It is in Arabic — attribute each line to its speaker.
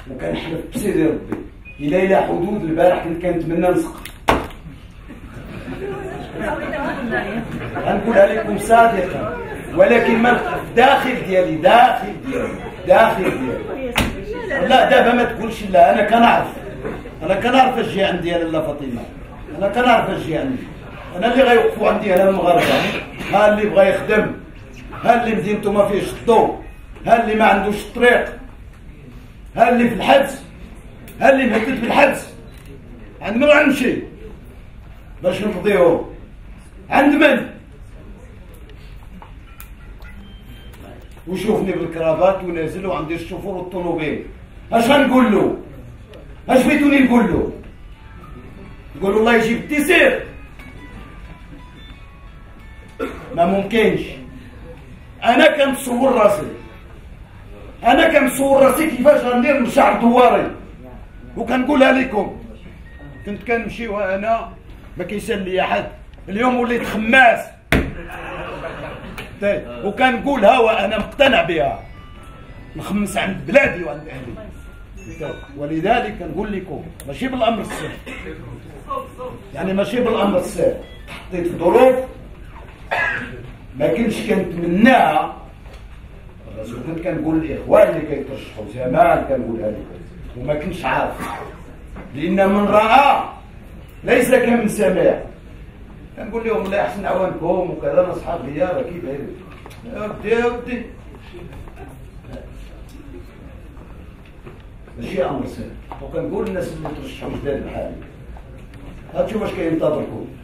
Speaker 1: وكنحلف بسيدي ربي الى الى حدود البارح كنت كنتمنى نسقط. غنقولها لكم صادقا، ولكن ما داخل ديالي لا دابا ما تقولش لا. انا كنعرف اش جي عندي انا لا فاطمه، انا كنعرف اش جي عندي. انا اللي غيوقفوا عندي انا المغاربه، ها اللي بغى يخدم، ها اللي مدينته ما فيهش الضوء، ها اللي ما عندوش الطريق، ها اللي في الحبس، ها اللي مهدد بالحبس. عند من غنمشي باش نقضيهم؟ عند من؟ وشوفني بالكرافات ونازل وعندي الشوفور والطوموبيل، اش غنقول له؟ اش بغيتوني نقول له؟ نقول الله يجيب التيسير؟ ما ممكنش. انا كنتصور راسي كيفاش غندير نشعر دواري، وكنقولها لكم. كنت كنمشي وانا ما كيسال لي حد، اليوم وليت خماس وكنقولها وانا مقتنع بها، نخمس عند بلادي وعند اهلي. ولذلك كنقول لكم ماشي بالامر السهل، يعني ماشي بالامر السهل. حطيت في ظروف ما كنتش كنتمناها. كنت كنقول الاخوان اللي كيترشحوا زمان كنقولها لكم وما كنتش عارف، لان من راى ليس كمن سمع. كنقول لهم لا احسن عوانكم وكذا، انا اصحاب غيابه كيف يا ودي ماشي امر سهل. وكنقول للناس اللي ترشحوا جداد بحالي، هاتشوف اش كينتظركم.